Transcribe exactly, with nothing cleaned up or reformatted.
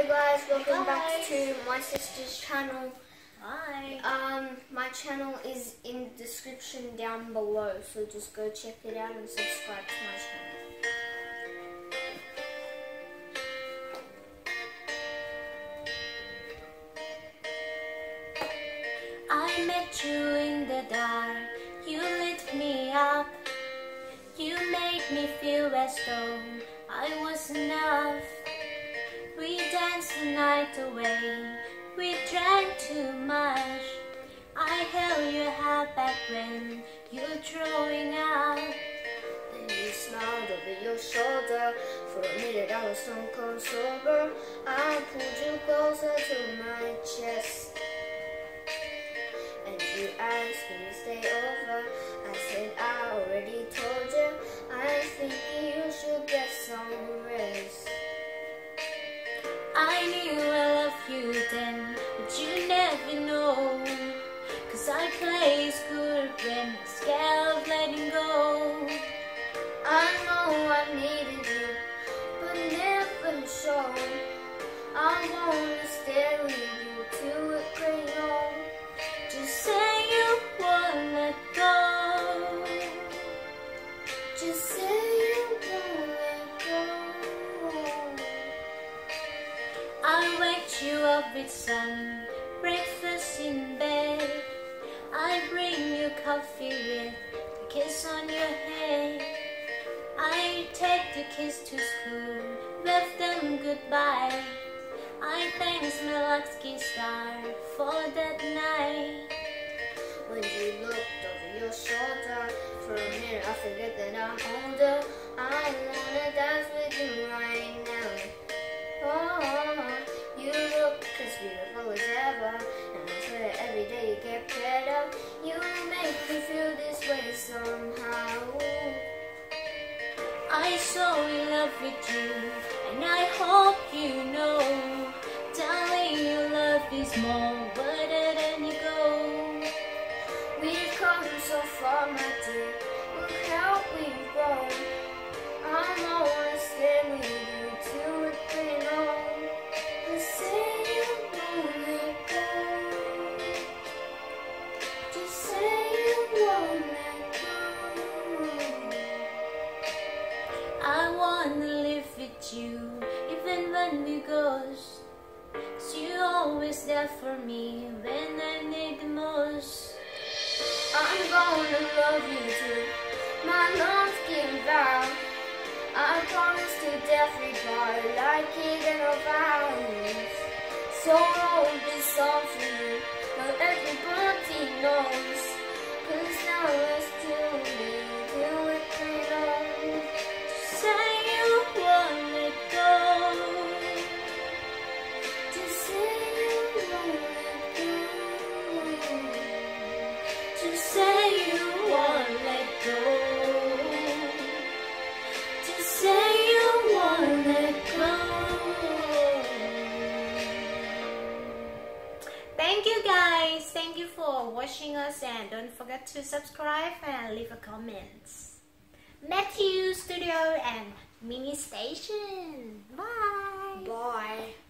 guys, welcome Hi back guys. to my sister's channel. Hi. Um, my channel is in the description down below, so just go check it out and subscribe to my channel. I met you in the dark, you lit me up. You made me feel as though I was enough. We danced the night away, we drank too much. I held your hat back when you were throwing up. Then you smiled over your shoulder. For a minute I was stone cold sober. I pulled you closer to my chest, and you asked me to stay over. I said I already told you, I think you should get some rest. I knew I loved you then, but you never know. Cause I play good when I'm scared of letting go. I know I needed you, but never showed. I wanna stay with you till it gets old. Just say you won't let go. Just say you won't let go. I wake you up with sun, breakfast in bed. I bring you coffee with a kiss on your head. I take the kids to school, wave them goodbye. I thank my lucky star for that night. When you looked over your shoulder, for a minute I forget that I'm older. I wanna dance with you right now. Oh, you look as beautiful as ever, and I swear that every day you get better. You make me feel this way somehow. I so in love with you, and I hope you know, darling, your love is more worth than you go. We've come so far, my dear. Look how we've grown. I wanna stay with you till it gets old. Just say you won't let go. Just say you won't let go. I wanna live with you, even when we ghost. Cause you're always there for me when I need the most. I'm gonna love you too. My lungs give out. I promise to death we part like it in our vows. So wrote this song for you, but everybody knows. Cause now it's too late till it gets old. Just say you won't let go. Just say you won't let go. Just say you won't let go. Just say you won't let go. Thank you guys. Thank you for watching us, and don't forget to subscribe and leave a comment. Matthew Studio and Mini Station. Bye. Bye.